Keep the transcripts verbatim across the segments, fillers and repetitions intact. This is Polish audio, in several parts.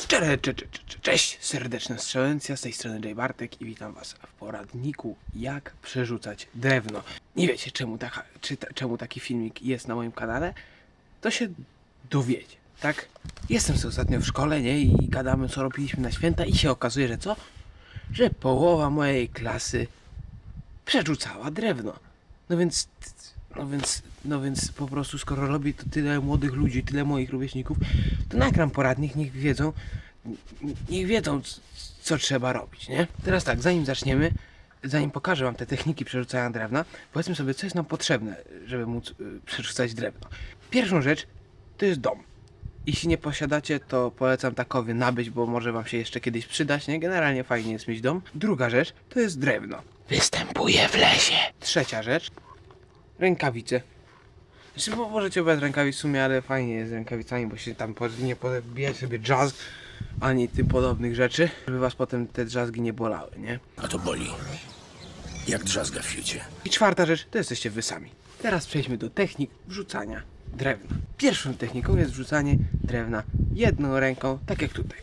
Cze, cze, cze, cze, cześć, serdeczna strzelencja, z tej strony J Bartek i witam was w poradniku, jak przerzucać drewno. Nie wiecie czemu, taka, czy, czemu taki filmik jest na moim kanale? To się dowiecie, tak? Jestem sobie ostatnio w szkole, nie? I gadamy, co robiliśmy na święta i się okazuje, że co? Że połowa mojej klasy przerzucała drewno. No więc... No więc, no więc po prostu skoro robi to tyle młodych ludzi, tyle moich rówieśników, to nagram poradnik, niech wiedzą, niech wiedzą co trzeba robić, nie? Teraz tak, zanim zaczniemy, zanim pokażę wam te techniki przerzucania drewna, powiedzmy sobie, co jest nam potrzebne, żeby móc y, przerzucać drewno. Pierwszą rzecz to jest dom. Jeśli nie posiadacie, to polecam takowy nabyć, bo może wam się jeszcze kiedyś przydać, nie? Generalnie fajnie jest mieć dom. Druga rzecz to jest drewno. Występuje w lesie. Trzecia rzecz. Rękawice. Znaczy, bo możecie bez rękawic w sumie, ale fajnie jest z rękawicami, bo się tam nie podbijać sobie jazz ani tym podobnych rzeczy, żeby was potem te drzazgi nie bolały, nie? A to boli. Jak drzazga w fiucie. I czwarta rzecz, to jesteście wy sami. Teraz przejdźmy do technik wrzucania drewna. Pierwszą techniką jest wrzucanie drewna jedną ręką, tak jak tutaj.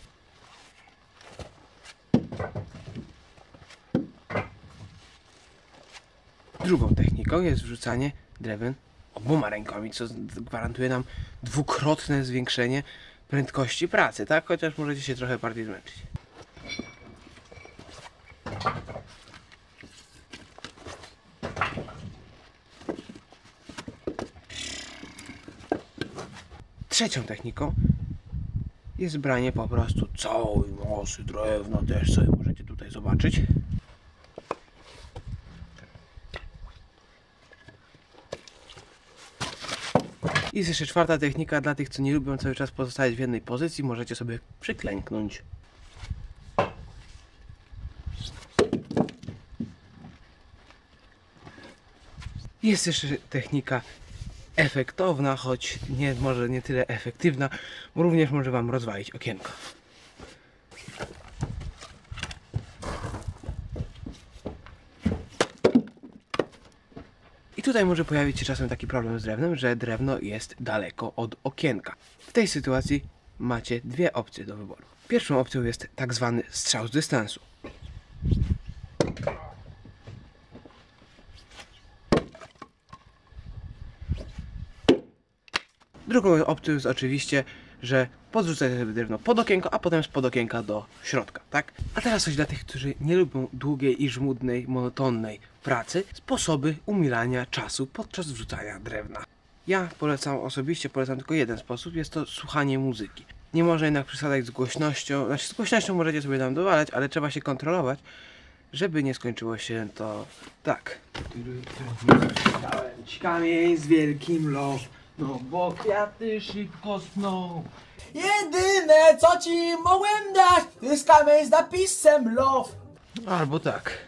Drugą techniką jest wrzucanie drewien oboma rękami, co gwarantuje nam dwukrotne zwiększenie prędkości pracy, tak? Chociaż możecie się trochę bardziej zmęczyć. Trzecią techniką jest branie po prostu całej masy drewna, też sobie możecie tutaj zobaczyć. Jest jeszcze czwarta technika dla tych, co nie lubią cały czas pozostać w jednej pozycji. Możecie sobie przyklęknąć. Jest jeszcze technika efektowna, choć nie, może nie tyle efektywna, bo również może wam rozwalić okienko. I tutaj może pojawić się czasem taki problem z drewnem, że drewno jest daleko od okienka. W tej sytuacji macie dwie opcje do wyboru. Pierwszą opcją jest tak zwany strzał z dystansu. Drugą opcją jest oczywiście, że podrzucacie sobie drewno pod okienko, a potem spod okienka do środka, tak? A teraz coś dla tych, którzy nie lubią długiej i żmudnej, monotonnej pracy. Sposoby umilania czasu podczas wrzucania drewna. Ja polecam, osobiście polecam tylko jeden sposób, jest to słuchanie muzyki. Nie można jednak przesadzać z głośnością, znaczy z głośnością możecie sobie tam dowalać, ale trzeba się kontrolować, żeby nie skończyło się to tak. Kamień z wielkim love. No bo kwiaty szybko sną. Jedyne co ci mogłem dać, to jest kamień z napisem love. Albo tak.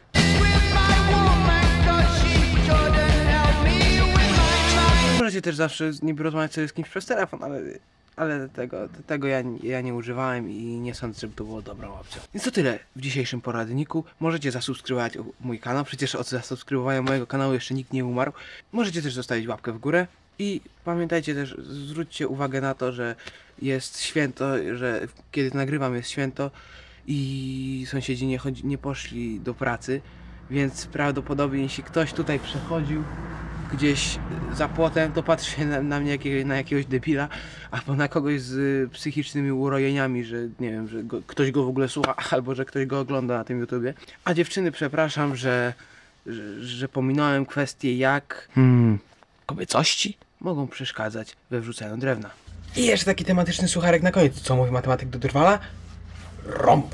Możecie też zawsze niby rozmawiać sobie z kimś przez telefon, ale, ale tego, tego ja, ja nie używałem i nie sądzę, żeby to było dobrą opcją. Więc to tyle w dzisiejszym poradniku. Możecie zasubskrybować mój kanał, przecież od zasubskrybowania mojego kanału jeszcze nikt nie umarł. Możecie też zostawić łapkę w górę. I pamiętajcie też, zwróćcie uwagę na to, że jest święto, że kiedy nagrywam jest święto i sąsiedzi nie, chodzi, nie poszli do pracy, więc prawdopodobnie jeśli ktoś tutaj przechodził gdzieś za płotem, to patrzy na, na mnie jakiego, na jakiegoś debila, albo na kogoś z psychicznymi urojeniami, że nie wiem, że go, ktoś go w ogóle słucha, albo że ktoś go ogląda na tym YouTubie. A dziewczyny, przepraszam, że, że, że pominąłem kwestię jak... Hmm, kobiecości mogą przeszkadzać we wrzucaniu drewna. I jeszcze taki tematyczny sucharek na koniec. Co mówi matematyk do drwala? Rąb!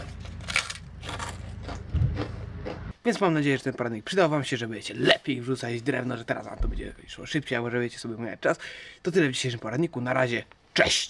Więc mam nadzieję, że ten poradnik przydał wam się, że będziecie lepiej wrzucać drewno, że teraz wam to będzie szło szybciej, albo że będziecie sobie mieć czas. To tyle w dzisiejszym poradniku. Na razie, cześć!